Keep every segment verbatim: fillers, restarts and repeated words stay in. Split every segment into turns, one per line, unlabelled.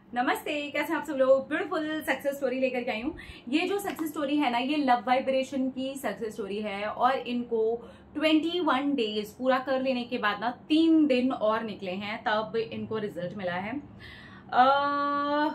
नमस्ते, कैसे हैं आप सब लोग। ब्यूटीफुल सक्सेस स्टोरी लेकर के आई हूँ। ये जो सक्सेस स्टोरी है ना, ये लव वाइब्रेशन की सक्सेस स्टोरी है और इनको इक्कीस डेज पूरा कर लेने के बाद ना तीन दिन और निकले हैं, तब इनको रिजल्ट मिला है। आ,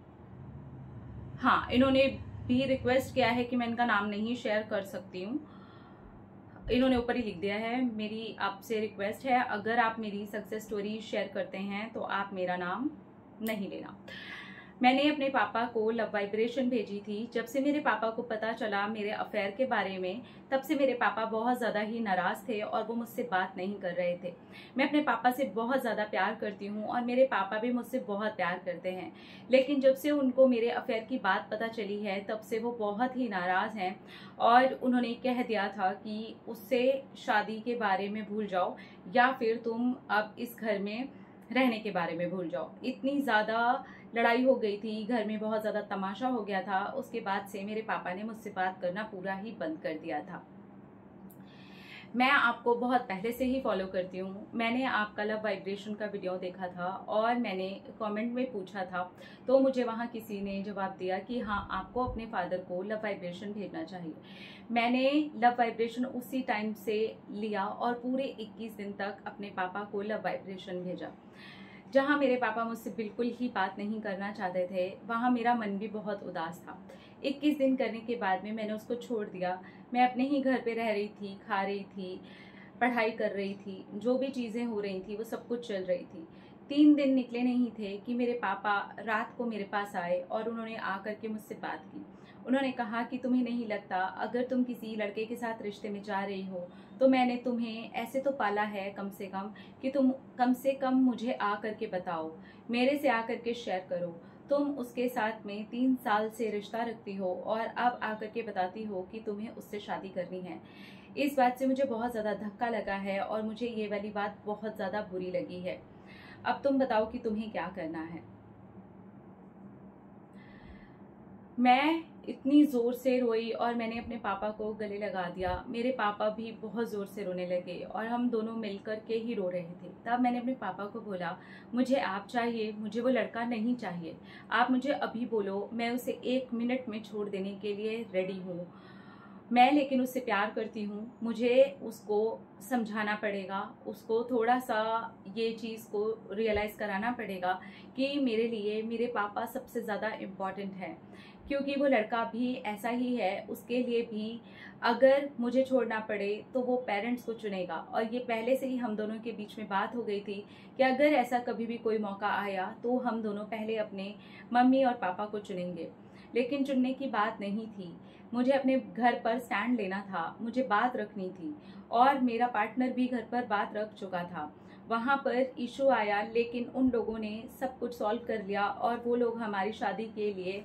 हाँ, इन्होंने भी रिक्वेस्ट किया है कि मैं इनका नाम नहीं शेयर कर सकती हूँ। इन्होंने ऊपर ही लिख दिया है, मेरी आपसे रिक्वेस्ट है, अगर आप मेरी सक्सेस स्टोरी शेयर करते हैं तो आप मेरा नाम नहीं लेना। मैंने अपने पापा को लव वाइब्रेशन भेजी थी। जब से मेरे पापा को पता चला मेरे अफेयर के बारे में, तब से मेरे पापा बहुत ज़्यादा ही नाराज़ थे और वो मुझसे बात नहीं कर रहे थे। मैं अपने पापा से बहुत ज़्यादा प्यार करती हूँ और मेरे पापा भी मुझसे बहुत प्यार करते हैं, लेकिन जब से उनको मेरे अफेयर की बात पता चली है तब से वो बहुत ही नाराज़ हैं और उन्होंने कह दिया था कि उससे शादी के बारे में भूल जाओ या फिर तुम अब इस घर में रहने के बारे में भूल जाओ। इतनी ज़्यादा लड़ाई हो गई थी, घर में बहुत ज़्यादा तमाशा हो गया था। उसके बाद से मेरे पापा ने मुझसे बात करना पूरा ही बंद कर दिया था। मैं आपको बहुत पहले से ही फॉलो करती हूँ। मैंने आपका लव वाइब्रेशन का वीडियो देखा था और मैंने कमेंट में पूछा था, तो मुझे वहाँ किसी ने जवाब दिया कि हाँ, आपको अपने फादर को लव वाइब्रेशन भेजना चाहिए। मैंने लव वाइब्रेशन उसी टाइम से लिया और पूरे इक्कीस दिन तक अपने पापा को लव वाइब्रेशन भेजा। जहाँ मेरे पापा मुझसे बिल्कुल ही बात नहीं करना चाहते थे, वहाँ मेरा मन भी बहुत उदास था। इक्कीस दिन करने के बाद में मैंने उसको छोड़ दिया। मैं अपने ही घर पे रह रही थी, खा रही थी, पढ़ाई कर रही थी, जो भी चीज़ें हो रही थी वो सब कुछ चल रही थी। तीन दिन निकले नहीं थे कि मेरे पापा रात को मेरे पास आए और उन्होंने आकर के मुझसे बात की। उन्होंने कहा कि तुम्हें नहीं लगता अगर तुम किसी लड़के के साथ रिश्ते में जा रही हो तो मैंने तुम्हें ऐसे तो पाला है कम से कम कि तुम कम से कम मुझे आ करके बताओ, मेरे से आ करके शेयर करो। तुम उसके साथ में तीन साल से रिश्ता रखती हो और अब आकर के बताती हो कि तुम्हें उससे शादी करनी है। इस बात से मुझे बहुत ज़्यादा धक्का लगा है और मुझे ये वाली बात बहुत ज़्यादा बुरी लगी है। अब तुम बताओ कि तुम्हें क्या करना है। मैं इतनी ज़ोर से रोई और मैंने अपने पापा को गले लगा दिया। मेरे पापा भी बहुत ज़ोर से रोने लगे और हम दोनों मिलकर के ही रो रहे थे। तब मैंने अपने पापा को बोला, मुझे आप चाहिए, मुझे वो लड़का नहीं चाहिए। आप मुझे अभी बोलो, मैं उसे एक मिनट में छोड़ देने के लिए रेडी हूँ। मैं लेकिन उससे प्यार करती हूँ। मुझे उसको समझाना पड़ेगा, उसको थोड़ा सा ये चीज़ को रियलाइज़ कराना पड़ेगा कि मेरे लिए मेरे पापा सबसे ज़्यादा इम्पॉर्टेंट है, क्योंकि वो लड़का भी ऐसा ही है। उसके लिए भी अगर मुझे छोड़ना पड़े तो वो पेरेंट्स को चुनेगा और ये पहले से ही हम दोनों के बीच में बात हो गई थी कि अगर ऐसा कभी भी कोई मौका आया तो हम दोनों पहले अपने मम्मी और पापा को चुनेंगे। लेकिन चुनने की बात नहीं थी, मुझे अपने घर पर स्टैंड लेना था, मुझे बात रखनी थी और मेरा पार्टनर भी घर पर बात रख चुका था। वहाँ पर इशू आया लेकिन उन लोगों ने सब कुछ सॉल्व कर लिया और वो लोग हमारी शादी के लिए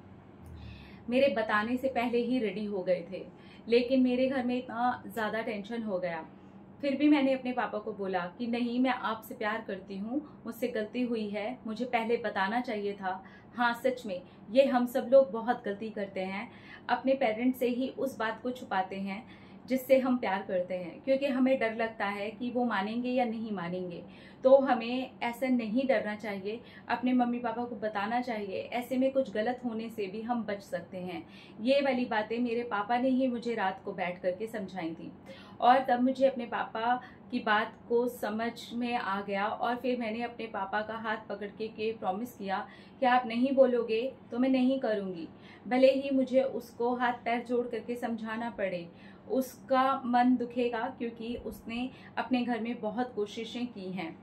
मेरे बताने से पहले ही रेडी हो गए थे। लेकिन मेरे घर में इतना ज़्यादा टेंशन हो गया, फिर भी मैंने अपने पापा को बोला कि नहीं, मैं आपसे प्यार करती हूँ, मुझसे गलती हुई है, मुझे पहले बताना चाहिए था। हाँ, सच में ये हम सब लोग बहुत गलती करते हैं, अपने पेरेंट्स से ही उस बात को छुपाते हैं जिससे हम प्यार करते हैं, क्योंकि हमें डर लगता है कि वो मानेंगे या नहीं मानेंगे। तो हमें ऐसा नहीं डरना चाहिए, अपने मम्मी पापा को बताना चाहिए। ऐसे में कुछ गलत होने से भी हम बच सकते हैं। ये वाली बातें मेरे पापा ने ही मुझे रात को बैठ करके समझाई थी और तब मुझे अपने पापा की बात को समझ में आ गया और फिर मैंने अपने पापा का हाथ पकड़ के के प्रॉमिस किया कि आप नहीं बोलोगे तो मैं नहीं करूँगी, भले ही मुझे उसको हाथ पैर जोड़ करके समझाना पड़े। उसका मन दुखेगा क्योंकि उसने अपने घर में बहुत कोशिशें की हैं।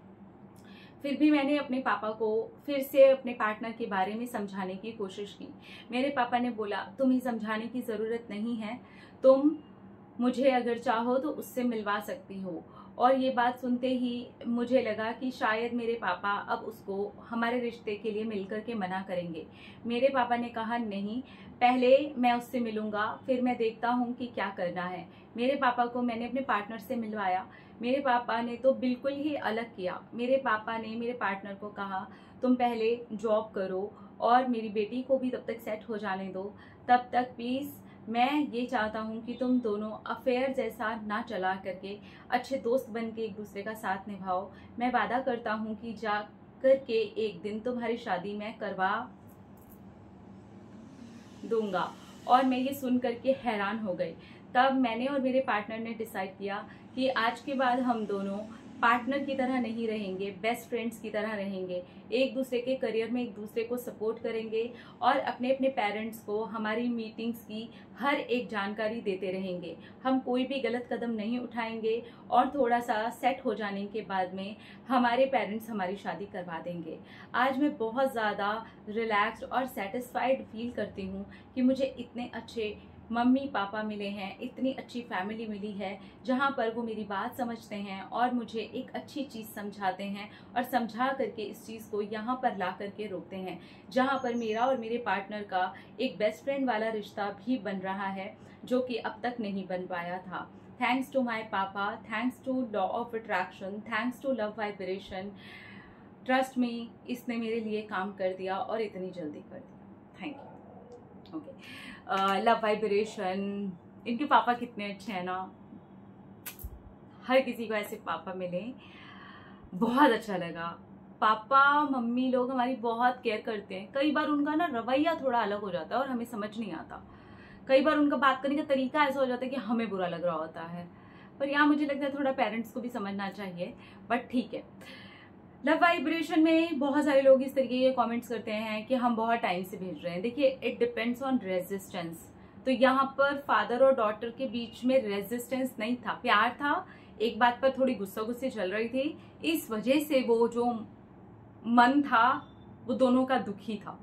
फिर भी मैंने अपने पापा को फिर से अपने पार्टनर के बारे में समझाने की कोशिश की। मेरे पापा ने बोला, तुम्हें समझाने की ज़रूरत नहीं है, तुम मुझे अगर चाहो तो उससे मिलवा सकती हो। और ये बात सुनते ही मुझे लगा कि शायद मेरे पापा अब उसको हमारे रिश्ते के लिए मिलकर के मना करेंगे। मेरे पापा ने कहा, नहीं, पहले मैं उससे मिलूंगा, फिर मैं देखता हूँ कि क्या करना है। मेरे पापा को मैंने अपने पार्टनर से मिलवाया। मेरे पापा ने तो बिल्कुल ही अलग किया। मेरे पापा ने मेरे पार्टनर को कहा, तुम पहले जॉब करो और मेरी बेटी को भी तब तक सेट हो जाने दो, तब तक प्लीज़ मैं ये चाहता हूँ कि तुम दोनों अफेयर जैसा ना चला करके अच्छे दोस्त बन के एक दूसरे का साथ निभाओ। मैं वादा करता हूँ कि जा करके एक दिन तुम्हारी शादी मैं करवा दूंगा। और मैं ये सुन करके हैरान हो गई। तब मैंने और मेरे पार्टनर ने डिसाइड किया कि आज के बाद हम दोनों पार्टनर की तरह नहीं रहेंगे, बेस्ट फ्रेंड्स की तरह रहेंगे, एक दूसरे के करियर में एक दूसरे को सपोर्ट करेंगे और अपने अपने पेरेंट्स को हमारी मीटिंग्स की हर एक जानकारी देते रहेंगे। हम कोई भी गलत कदम नहीं उठाएंगे और थोड़ा सा सेट हो जाने के बाद में हमारे पेरेंट्स हमारी शादी करवा देंगे। आज मैं बहुत ज़्यादा रिलैक्स्ड और सेटिस्फाइड फील करती हूँ कि मुझे इतने अच्छे मम्मी पापा मिले हैं, इतनी अच्छी फैमिली मिली है जहाँ पर वो मेरी बात समझते हैं और मुझे एक अच्छी चीज़ समझाते हैं और समझा करके इस चीज़ को यहाँ पर ला करके रोकते हैं, जहाँ पर मेरा और मेरे पार्टनर का एक बेस्ट फ्रेंड वाला रिश्ता भी बन रहा है जो कि अब तक नहीं बन पाया था। Thanks to my papa, thanks to law of attraction, thanks to love vibration. Trust me, इसने मेरे लिए काम कर दिया और इतनी जल्दी कर दिया। Thank you. Okay, love vibration, इनके पापा कितने अच्छे हैं ना। हर किसी को ऐसे पापा मिले, बहुत अच्छा लगा। पापा मम्मी लोग हमारी बहुत केयर करते हैं। कई बार उनका ना रवैया थोड़ा अलग हो जाता है और हमें समझ नहीं आता। कई बार उनका बात करने का तरीका ऐसा हो जाता है कि हमें बुरा लग रहा होता है, पर यहाँ मुझे लगता है थोड़ा पेरेंट्स को भी समझना चाहिए, बट ठीक है। लव वाइब्रेशन में बहुत सारे लोग इस तरीके के कमेंट्स करते हैं कि हम बहुत टाइम से भेज रहे हैं। देखिए, इट डिपेंड्स ऑन रेजिस्टेंस। तो यहाँ पर फादर और डॉटर के बीच में रेजिस्टेंस नहीं था, प्यार था। एक बात पर थोड़ी गुस्सा गुस्से चल रही थी, इस वजह से वो जो मन था वो दोनों का दुखी था।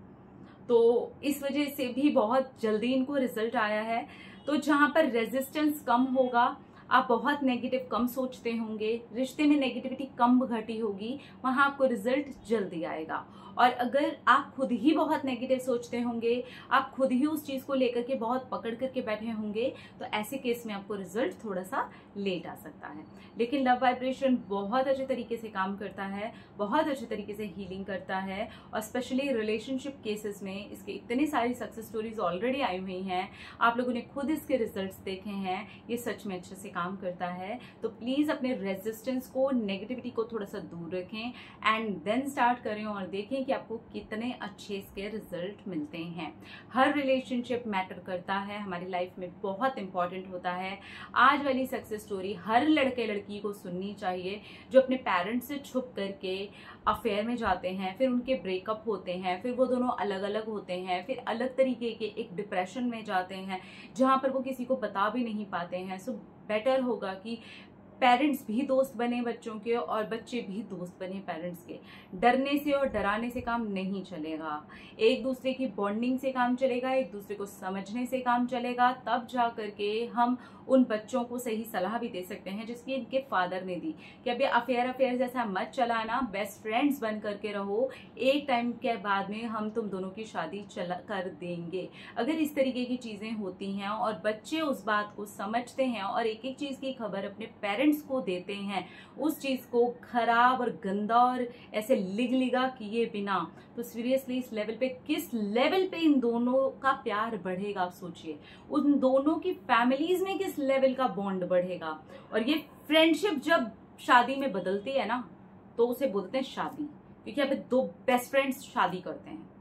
तो इस वजह से भी बहुत जल्दी इनको रिजल्ट आया है। तो जहाँ पर रेजिस्टेंस कम होगा, आप बहुत नेगेटिव कम सोचते होंगे, रिश्ते में नेगेटिविटी कम घटी होगी, वहाँ आपको रिजल्ट जल्दी आएगा। और अगर आप खुद ही बहुत नेगेटिव सोचते होंगे, आप खुद ही उस चीज़ को लेकर के बहुत पकड़ करके बैठे होंगे, तो ऐसे केस में आपको रिजल्ट थोड़ा सा लेट आ सकता है। लेकिन लव वाइब्रेशन बहुत अच्छे तरीके से काम करता है, बहुत अच्छे तरीके से हीलिंग करता है, और स्पेशली रिलेशनशिप केसेस में इसके इतनी सारी सक्सेस स्टोरीज ऑलरेडी आई हुई हैं। आप लोगों ने खुद इसके रिजल्ट्स देखे हैं, ये सच में अच्छे से काम करता है। तो प्लीज़ अपने रेजिस्टेंस को, नेगेटिविटी को थोड़ा सा दूर रखें एंड देन स्टार्ट करें और देखें कि आपको कितने अच्छे इसके रिजल्ट मिलते हैं। हर रिलेशनशिप मैटर करता है, हमारी लाइफ में बहुत इंपॉर्टेंट होता है। आज वाली सक्सेस स्टोरी हर लड़के लड़की को सुननी चाहिए जो अपने पेरेंट्स से छुप करके अफेयर में जाते हैं, फिर उनके ब्रेकअप होते हैं, फिर वो दोनों अलग अलग होते हैं, फिर अलग तरीके के एक डिप्रेशन में जाते हैं जहाँ पर वो किसी को बता भी नहीं पाते हैं। सो बेटर होगा कि पेरेंट्स भी दोस्त बने बच्चों के और बच्चे भी दोस्त बने पेरेंट्स के। डरने से और डराने से काम नहीं चलेगा, एक दूसरे की बॉन्डिंग से काम चलेगा, एक दूसरे को समझने से काम चलेगा। तब जा करके हम उन बच्चों को सही सलाह भी दे सकते हैं जिसकी इनके फादर ने दी कि अभी अफेयर अफेयर जैसा मत चलाना, बेस्ट फ्रेंड्स बन करके रहो, एक टाइम के बाद में हम तुम दोनों की शादी चला कर देंगे। अगर इस तरीके की चीजें होती हैं और बच्चे उस बात को समझते हैं और एक एक चीज की खबर अपने पेरेंट्स को देते हैं, उस चीज को खराब और गंदा और ऐसे लिग लिगा किए बिना, तो सीरियसली इस लेवल पे, किस लेवल पे इन दोनों का प्यार बढ़ेगा आप सोचिए। उन दोनों की फैमिलीज में किस लेवल का बॉन्ड बढ़ेगा। और ये फ्रेंडशिप जब शादी में बदलती है ना, तो उसे बोलते हैं शादी, क्योंकि अब दो बेस्ट फ्रेंड्स शादी करते हैं,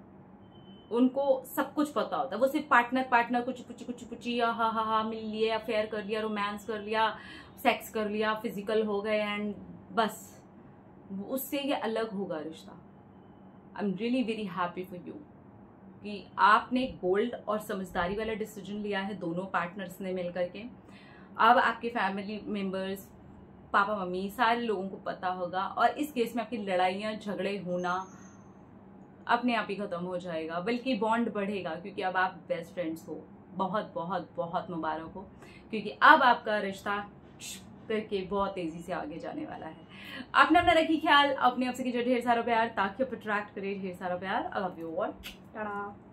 उनको सब कुछ पता होता है। वो सिर्फ पार्टनर पार्टनर कुछ कुछ कुछ कुछ हा हा हा मिल लिए, अफेयर कर लिया, रोमांस कर लिया, सेक्स कर लिया, फिजिकल हो गए एंड बस, उससे ये अलग होगा रिश्ता। I am really very happy for you कि आपने गोल्ड और समझदारी वाला डिसीजन लिया है दोनों पार्टनर्स ने मिलकर के। अब आपके फैमिली मेंबर्स, पापा मम्मी, सारे लोगों को पता होगा और इस केस में आपकी लड़ाइयाँ झगड़े होना अपने आप ही खत्म हो जाएगा, बल्कि बॉन्ड बढ़ेगा, क्योंकि अब आप बेस्ट फ्रेंड्स हो। बहुत बहुत बहुत मुबारक हो, क्योंकि अब आपका रिश्ता करके बहुत तेजी से आगे जाने वाला है। आपने अपना रखी ख्याल, अपने आप से कीजिए ढेर सारा प्यार ताकि आप अट्रैक्ट करिए ढेर सारा प्यार। I love you all, Tata.